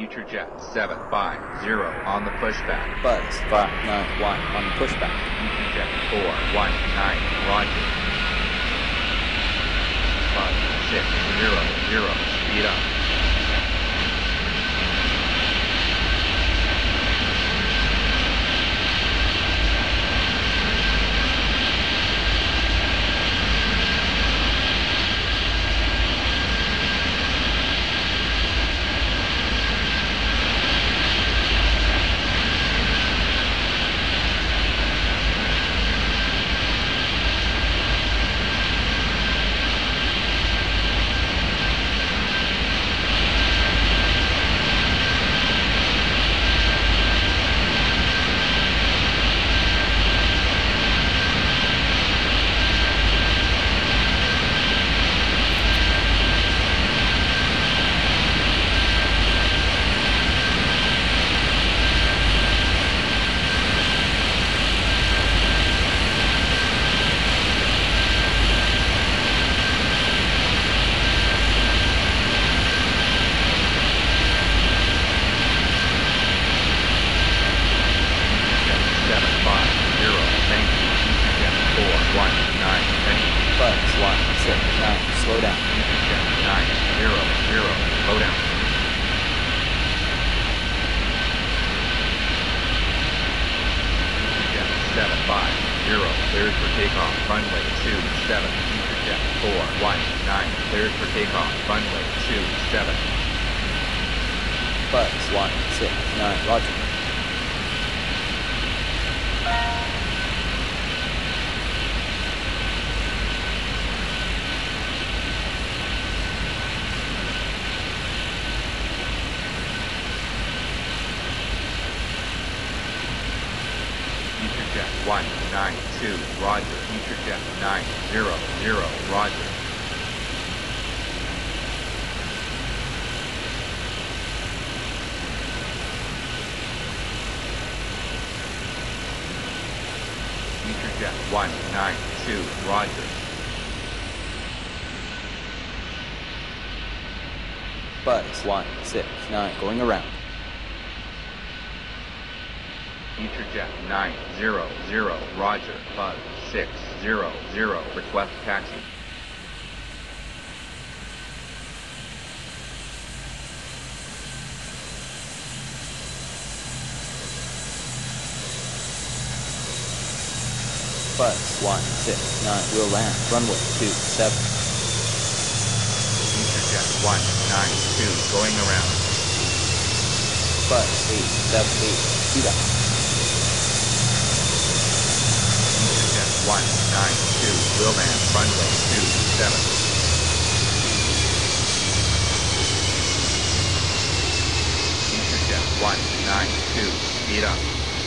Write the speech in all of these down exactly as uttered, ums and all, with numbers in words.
Future jet seven five zero on the pushback. Buzz five nine one on the pushback. Future jet four one nine, roger. Buzz six zero zero, speed up. Slow down. nine zero zero, slow down. Jet seven five zero, cleared for takeoff, runway two seven. Jet four one nine, cleared for takeoff, runway two seven. Buzz one six nine, roger. Jet one nine two, roger. Future jet nine zero zero, roger. Future jet one nine two, roger. Buzz one six nine, going around. Future jet nine zero zero, roger. Buzz six zero zero, request taxi. Buzz one six nine, will land, runway two seven. Future jet one nine two, going around. Buzz eight seven eight, speed up. one nine two, will land, runway two seven. Future jet one nine two, speed up.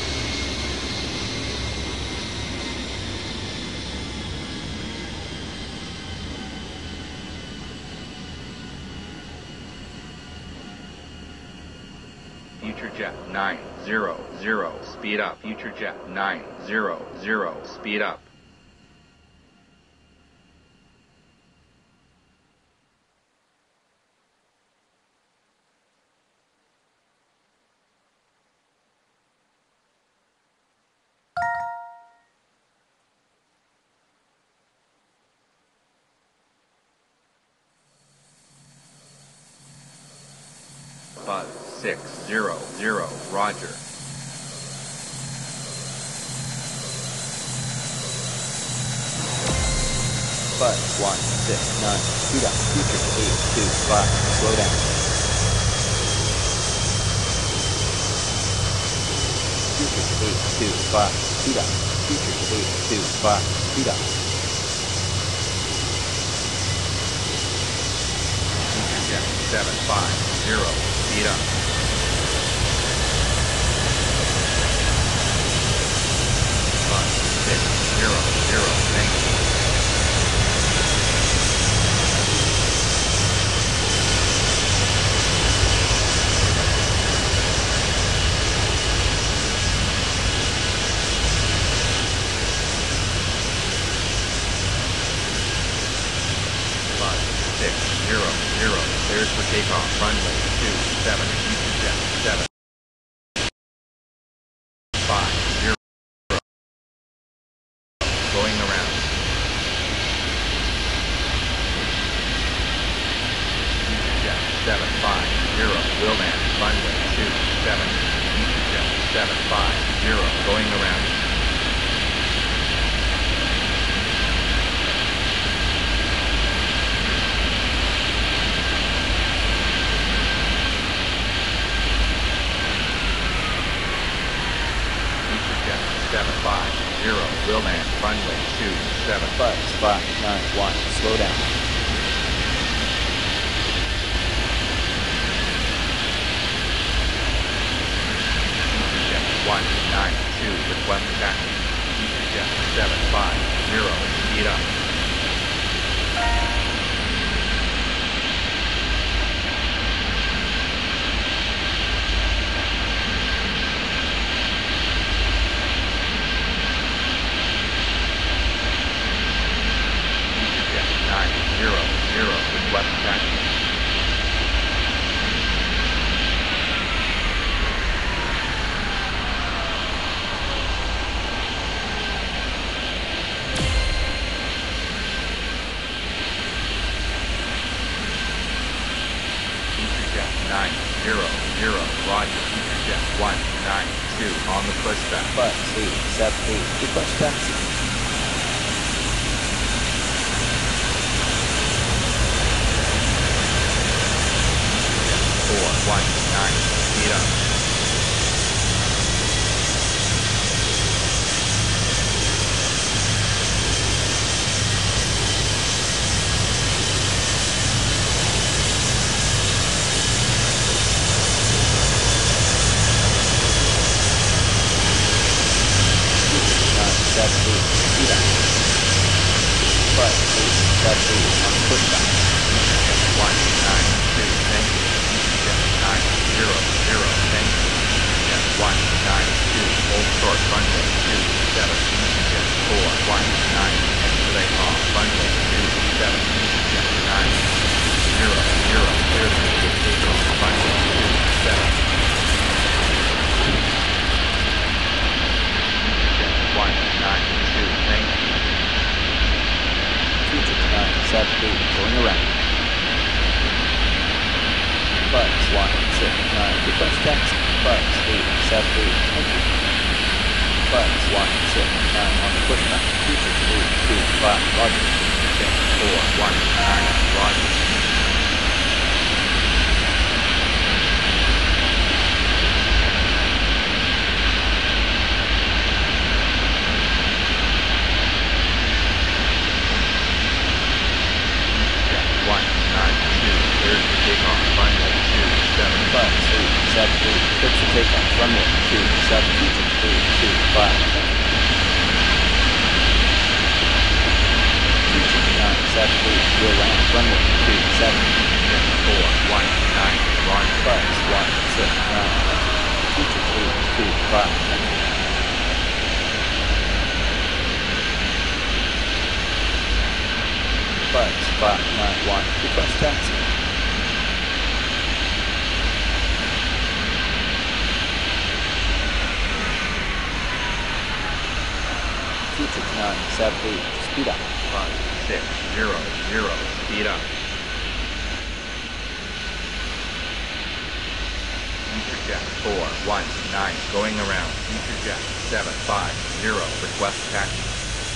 Future jet nine zero zero, speed up. Future jet nine zero zero, speed up. Buzz six zero zero, roger. Buzz one six nine, speed up. Future eight two five, slow down. Future eight two five, speed up. Future eight two five, speed up. Future jet seven five zero, speed up. Buzz six zero zero, thank you. Buzz six zero zero, cleared for takeoff, runway two seven, Future jet seven five zero, going around. seven five zero, will land runway two seven. Buzz five nine one, slow down. EasyJet one nine two, request taxi. EasyJet seven five zero, speed up. Zero, zero, request taxi. EasyJet nine zero zero, Roger. EasyJet one nine two on the pushback. Buzz eight seven eight, request taxi. four one nine, speed up. nine seven eight, speed up. Buzz eight seven eight, on the pushback. one nine two, thank you. nine zero zero, thank you. EasyJet one nine two, hold short runway two seven. EasyJet four one nine, exit off runway two seven. EasyJet nine zero zero, clear to take takeoff runway two seven. EasyJet one nine two, thank you. two six nine seven eight, going around. Buzz one six nine, request taxi. Buzz eight seven eight, thank you. Buzz one six nine on the pushback. Future eight two five, Roger. EasyJet four one nine, Roger. EasyJet one nine two, clear to take off runway two seven. Buzz eight seven eight, clear to take off runway two seven. Future eight two five, thank you. Future nine seven eight, will land runway two seven. EasyJet four one nine, Roger. Buzz one six nine, thank you. Future eight two five, thank you. Buzz five nine one, request taxi. Future nine seven eight, speed up. Buzz six zero zero, speed up. EasyJet four one nine, going around. EasyJet seven five zero, request taxi.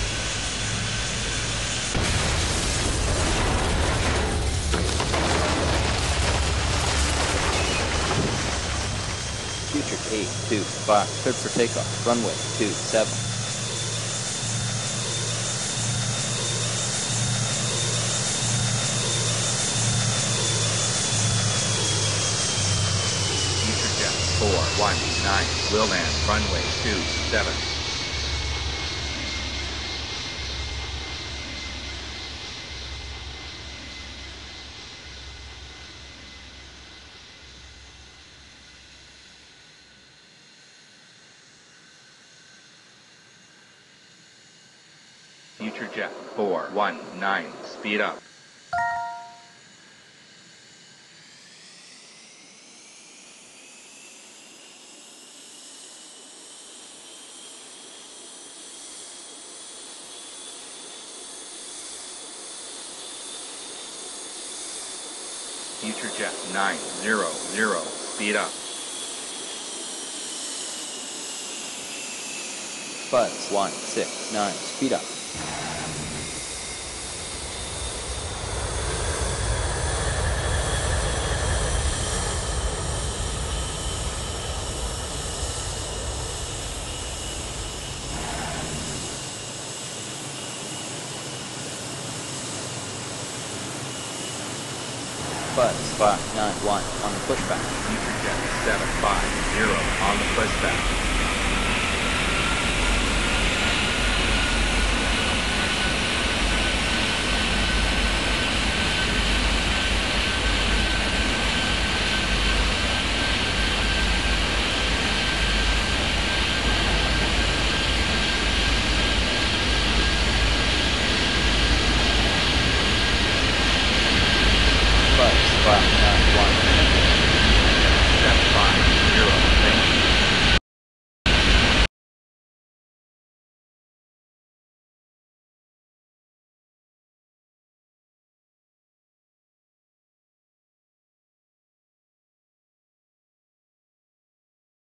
Future eight two five, cleared for takeoff, runway two seven. EasyJet four one nine, will land runway two seven. FutureJet four one nine, speed up. FutureJet nine zero zero, speed up. Buzz one six nine, speed up. Buzz five nine one on the pushback. Future Jet seven five zero on the pushback.